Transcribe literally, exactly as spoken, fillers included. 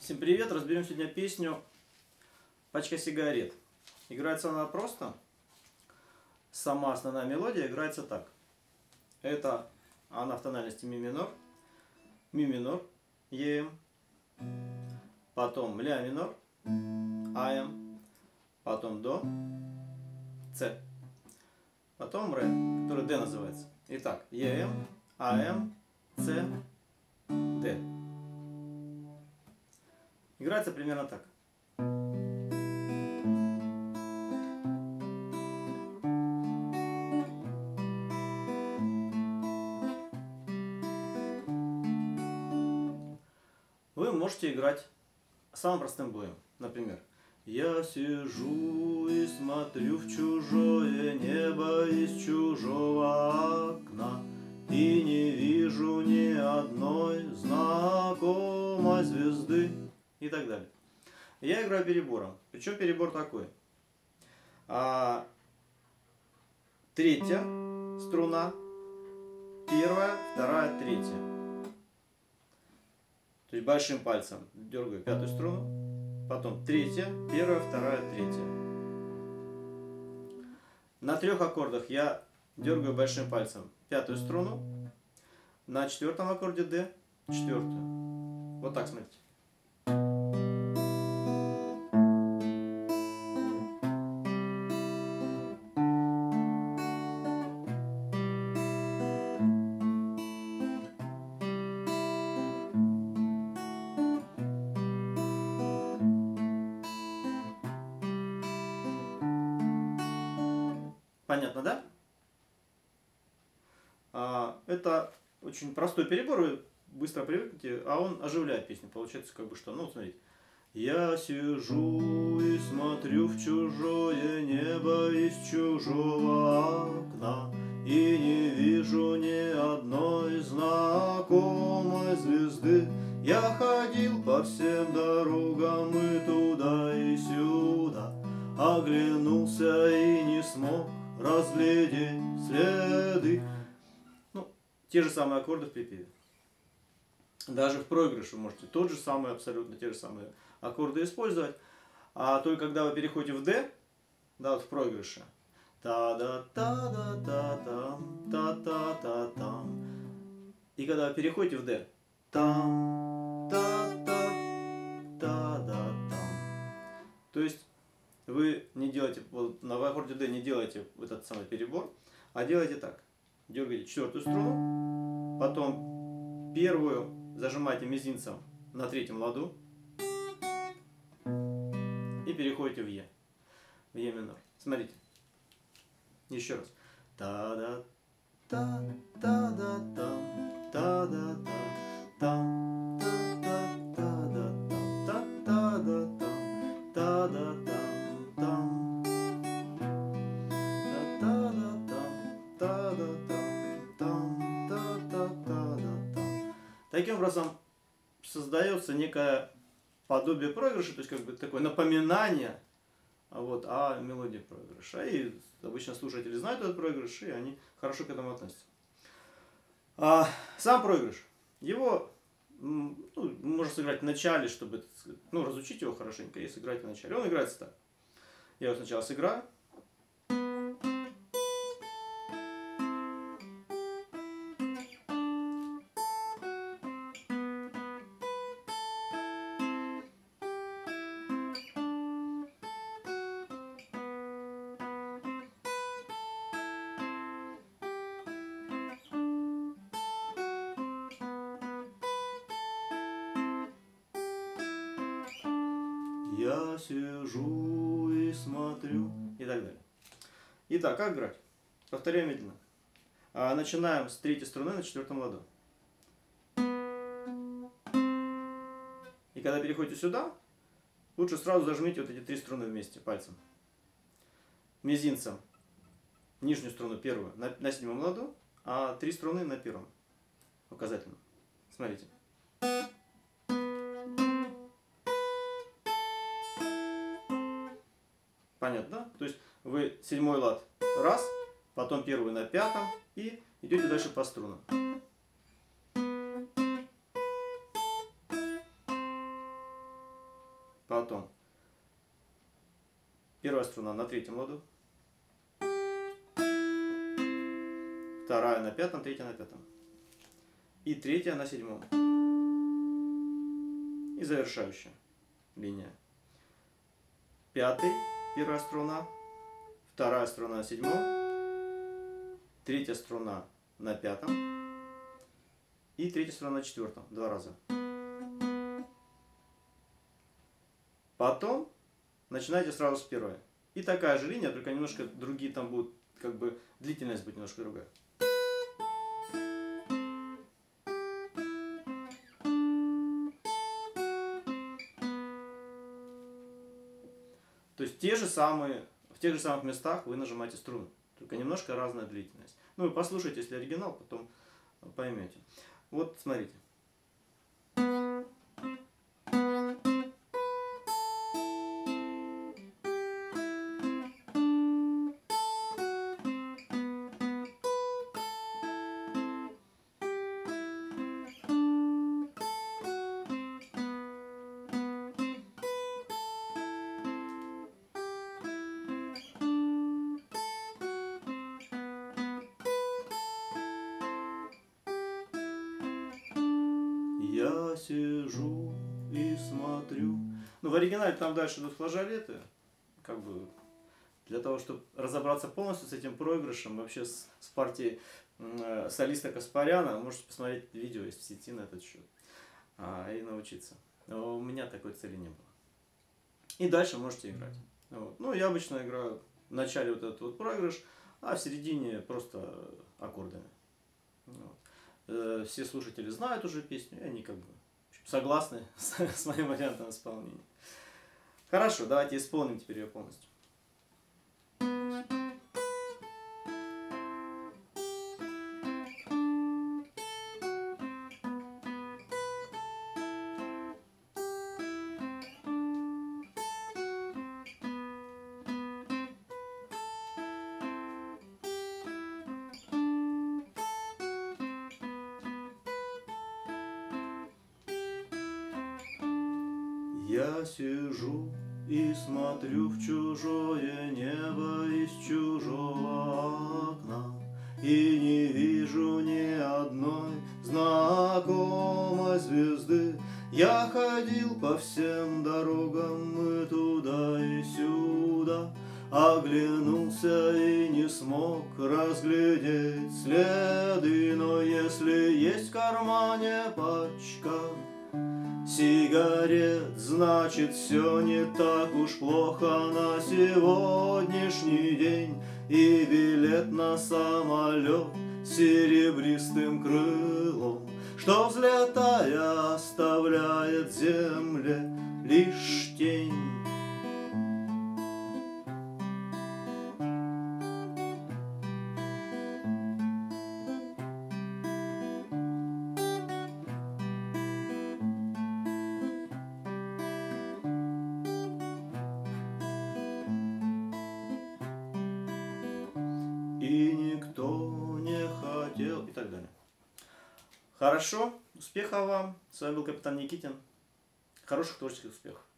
Всем привет! Разберем сегодня песню «Пачка сигарет». Играется она просто. Сама основная мелодия играется так. Это она в тональности ми минор, ми минор, ем, потом ля минор, ам, потом до, с, потом ре, который д называется. Итак, ем, ам, с, д. Играется примерно так. Вы можете играть самым простым боем. Например, я сижу и смотрю в чужое небо из чужого окна и не вижу ни одной знакомой звезды. И так далее. Я играю перебором. Причем перебор такой. А, третья струна, первая, вторая, третья. То есть большим пальцем дергаю пятую струну, потом третья, первая, вторая, третья. На трех аккордах я дергаю большим пальцем пятую струну, на четвертом аккорде D четвертую. Вот так, смотрите. Понятно, да? А, это очень простой перебор, вы быстро привыкнете, а он оживляет песню. Получается, как бы что, ну, вот смотрите. Я сижу и смотрю в чужое небо из чужого окна и не вижу ни одной знакомой звезды. Я ходил по всем дорогам и туда и сюда, оглянулся и не смог разглядеть следы. Ну, те же самые аккорды в припеве. Даже в проигрыше вы можете тот же самый, абсолютно те же самые аккорды использовать. А только когда вы переходите в D, да, вот в проигрыше, та-да-та-да-та-там, та-та-та-там. И когда вы переходите в D, там, та-та-та-да-там. То есть вы не делаете, вот на аккорде D не делаете этот самый перебор, а делаете так. Дергаете четвертую струну, потом первую зажимаете мизинцем на третьем ладу и переходите в Е, в Е минор. Смотрите. Еще раз. Та-да-та-та-да-там, та-да-та-там, та-да-та-та-да-там, та-да-та-там, та-да-та-там. Таким образом создается некое подобие проигрыша, то есть как бы такое напоминание вот, о мелодии проигрыша. И обычно слушатели знают этот проигрыш, и они хорошо к этому относятся. А сам проигрыш, его ну, можно сыграть в начале, чтобы ну, разучить его хорошенько и сыграть в начале. Он играется так. Я его сначала сыграю. Я сижу и смотрю. И так далее. Итак, как играть? Повторяем медленно. А, начинаем с третьей струны на четвертом ладу. И когда переходите сюда, лучше сразу зажмите вот эти три струны вместе пальцем. Мизинцем нижнюю струну первую на, на седьмом ладу, а три струны на первом указательном. Смотрите. Понятно, да? То есть вы седьмой лад раз, потом первый на пятом и идете дальше по струнам. Потом первая струна на третьем ладу, вторая на пятом, третья на пятом. И третья на седьмом. И завершающая линия. Пятый, первая струна, вторая струна на седьмом, третья струна на пятом и третья струна на четвертом. Два раза. Потом начинайте сразу с первой. И такая же линия, только немножко другие там будут, как бы длительность будет немножко другая. То есть те же самые, в тех же самых местах вы нажимаете струны, только немножко разная длительность. Ну и послушайте, если оригинал, потом поймете. Вот смотрите. Я сижу и смотрю. Ну, в оригинале там дальше идут флажолеты. Как бы для того, чтобы разобраться полностью с этим проигрышем, вообще с, с партией э, солиста Каспаряна, можете посмотреть видео есть в сети на этот счет. А, и научиться. Но у меня такой цели не было. И дальше можете играть. Вот. Ну, я обычно играю в начале вот этот вот проигрыш, а в середине просто аккордами. Вот. Все слушатели знают уже песню, и они как бы согласны с, с моим вариантом исполнения. Хорошо, давайте исполним теперь ее полностью. Я сижу и смотрю в чужое небо из чужого окна, и не вижу ни одной знакомой звезды. Я ходил по всем дорогам и туда, и сюда, оглянулся и не смог разглядеть следы. Но если есть в кармане пачка сигарет, значит, все не так уж плохо на сегодняшний день. И билет на самолет серебристым крылом, что, взлетая, оставляет земле лишь тень. И никто не хотел, и так далее. Хорошо, успехов вам. С вами был капитан Никитин. Хороших творческих успехов.